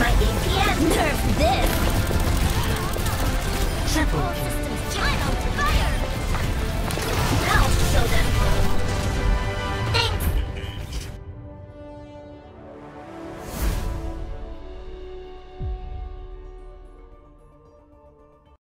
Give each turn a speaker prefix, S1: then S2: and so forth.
S1: my APM!
S2: Nerf this!
S1: Triple kill.
S2: Systems on fire!